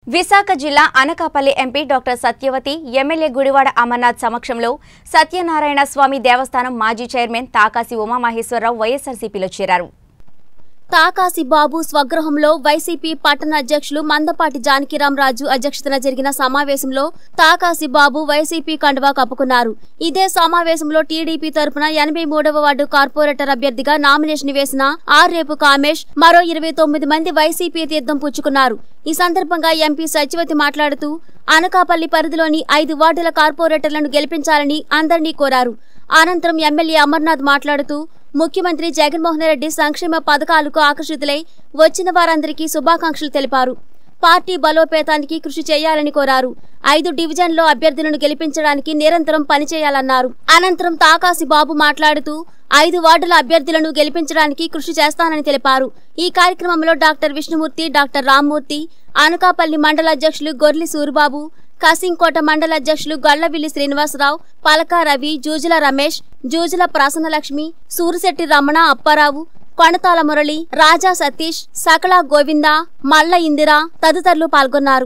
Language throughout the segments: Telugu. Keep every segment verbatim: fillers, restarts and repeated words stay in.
విశాఖ జిల్లా Anakapalli MP doctor Satyavathi MLA Gudivada Amarnath సమక్షంలో సత్యనారాయణ స్వామి దేవస్థానం మాజీ చైర్మన్ తాకాసి ఉమామహేశ్వరరావు వైఎస్ఆర్సీపీలో చేరారు. తాకాసి బాబు స్వగృహంలో వైసీపీ పట్టణ అధ్యక్షులు మందపాటి జానకిరామరాజు అధ్యక్షతన జరిగిన సమావేశంలో తాకాసి బాబు వైసీపీ కండువా కప్పుకున్నారు. ఇదే సమావేశంలో టీడీపీ తరపున ఎనభై మూడవ వార్డు కార్పొరేటర్ అభ్యర్థిగా నామినేషన్ వేసిన ఆర్రేపు కామేష్ మరో ఇరవై తొమ్మిది మంది వైసీపీ తీర్థం పుచ్చుకున్నారు. ఈ సందర్భంగా ఎంపీ సత్యవతి మాట్లాడుతూ అనకాపల్లి పరిధిలోని ఐదు వార్డుల కార్పొరేటర్లను గెలిపించాలని అందరినీ కోరారు. అనంతరం ఎమ్మెల్యే అమర్నాథ్ మాట్లాడుతూ ముఖ్యమంత్రి జగన్మోహన్ రెడ్డి సంక్షేమ పథకాలకు ఆకర్షితులై వచ్చిన వారందరికీ శుభాకాంక్షలు తెలిపారు. పార్టీ బలోపేతానికి కృషి చేయాలని కోరారు. ఐదు డివిజన్లో అభ్యర్థులను గెలిపించడానికి నిరంతరం పనిచేయాలన్నారు. అనంతరం తాకాసి బాబు మాట్లాడుతూ ఐదు వార్డుల అభ్యర్థులను గెలిపించడానికి కృషి చేస్తానని తెలిపారు. ఈ కార్యక్రమంలో డాక్టర్ విష్ణుమూర్తి, డాక్టర్ రామ్మూర్తి, అనకాపల్లి మండల అధ్యక్షులు గొర్లి సూరిబాబు, కాసింకోట మండల అధ్యక్షులు గళ్లవిల్లి శ్రీనివాసరావు, పలకా రవి, జూజుల రమేష్, జూజుల ప్రసన్నలక్ష్మి, సూరిశెట్టి రమణ అప్పారావు, కొణతాల మురళి, రాజా సతీష్, సకల గోవింద, మల్ల ఇందిరా తదితరులు పాల్గొన్నారు.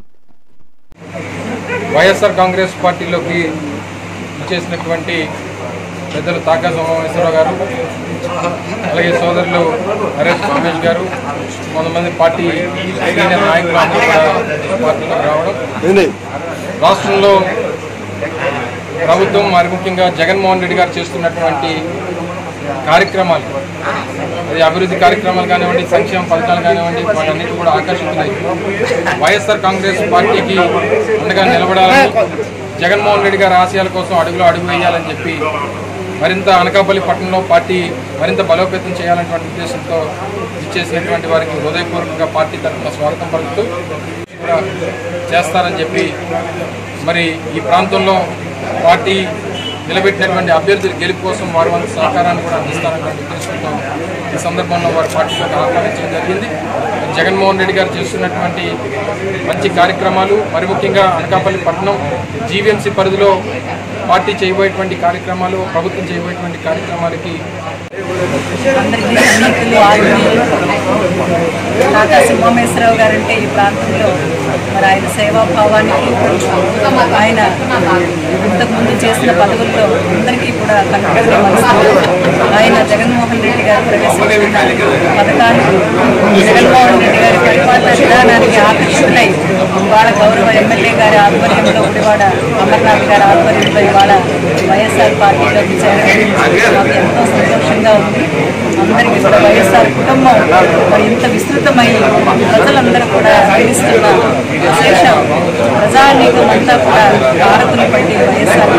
వైఎస్ఆర్ కాంగ్రెస్ పార్టీలోకి చేసినటువంటి పెద్దలు తాకాసి ఉమామహేశ్వరరావు గారు, అలాగే సోదరులు ఆర్రేపు కామేష్ గారు, కొంతమంది పార్టీ సీనియర్ నాయకులు అందరూ కూడా పార్టీలోకి రావడం, రాష్ట్రంలో ప్రభుత్వం మరి ముఖ్యంగా జగన్మోహన్ రెడ్డి గారు చేస్తున్నటువంటి కార్యక్రమాలు, అది అభివృద్ధి కార్యక్రమాలు కానివ్వండి, సంక్షేమ పథకాలు కానివ్వండి, వాటన్నిటి కూడా ఆకర్షిస్తున్నాయి. వైఎస్ఆర్ కాంగ్రెస్ పార్టీకి అండగా నిలబడాలని, జగన్మోహన్ రెడ్డి గారి ఆశయాల కోసం అడుగులో అడుగు వేయాలని చెప్పి మరింత అనకాపల్లి పట్టణంలో పార్టీ మరింత బలోపేతం చేయాలనేటువంటి ఉద్దేశంతో ఇచ్చేసినటువంటి వారికి హృదయపూర్వకంగా పార్టీ తరఫున స్వాగతం పలుకుతూ కూడా చేస్తారని చెప్పి, మరి ఈ ప్రాంతంలో పార్టీ నిలబెట్టినటువంటి అభ్యర్థుల గెలుపు కోసం వారి వంతు సహకారాన్ని కూడా అందిస్తారనేటువంటి ఉద్దేశంతో ఈ సందర్భంలో వారి పార్టీలోకి ఆహ్వానించడం జరిగింది. జగన్మోహన్ రెడ్డి గారు చేస్తున్నటువంటి మంచి కార్యక్రమాలు, మరి ముఖ్యంగా అనకాపల్లి పట్టణం జీవీఎంసీ పరిధిలో పార్టీ చేయబోయేటువంటి కార్యక్రమాలు, ప్రభుత్వం చేయబోయేటువంటి కార్యక్రమాలకి అందరికీ సన్నిహితులు ఆత్మీయులు తాకాసి ఉమామహేశ్వరరావు గారంటే ఈ ప్రాంతంలో మరి ఆయన సేవాభావానికి, ఆయన ఇంతకుముందు చేసిన పదవుల్లో అందరికీ కూడా కనుగొనే మనసులో ఆయన జగన్మోహన్ రెడ్డి గారు ప్రవేశించిన పథకాలు, జగన్మోహన్ రెడ్డి గారి పరిపాలన విధానానికి ఆకర్షితులై ఇవాళ గౌరవ ఎమ్మెల్యే గారి ఆధ్వర్యంలో గుడివాడ అమర్నాథ్ గారి ఆధ్వర్యంలో ఇవాళ వైఎస్ఆర్ పార్టీలోకి చేరడం మాకు ఎంతో సంతోషంగా ఉంది. అందరికీ కూడా వైఎస్ఆర్ కుటుంబం మరి ఇంత విస్తృతమై ప్రజలందరూ కూడా తెలుస్తున్న విశేష ప్రజానీకం అంతా కూడా భారతులు పట్టి వైఎస్ఆర్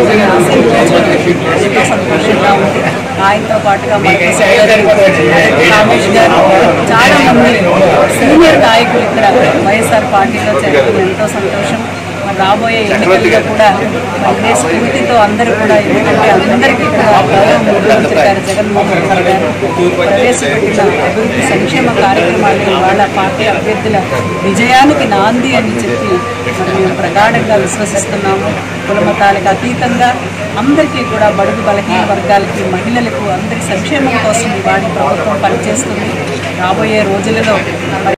ఎంతో సంతోషంగా ఉంది. ఆయనతో పాటుగా కామేష్ గారు, చాలా మంది సీనియర్ నాయకులు ఇక్కడ వైఎస్ఆర్ పార్టీలో చేరడం ఎంతో సంతోషం. రాబోయే ఎన్నికల్లో కూడా ఇదే స్ఫూర్తితో అందరూ కూడా, ఎందుకంటే అందరికీ కూడా గౌరవ ముఖ్యమంత్రి గారు జగన్మోహన్ రెడ్డి గారు ప్రవేశపెట్టిన అభివృద్ధి సంక్షేమ కార్యక్రమాలు వాళ్ళ పార్టీ అభ్యర్థుల విజయానికి నాంది అని చెప్పి మరి మేము ప్రగాఢంగా విశ్వసిస్తున్నాము. కులమతాలకు అతీతంగా అందరికీ కూడా బడుగు బలహీన వర్గాలకి, మహిళలకు అందరి సంక్షేమం కోసం వాడి ప్రభుత్వం పనిచేస్తుంది. రాబోయే రోజులలో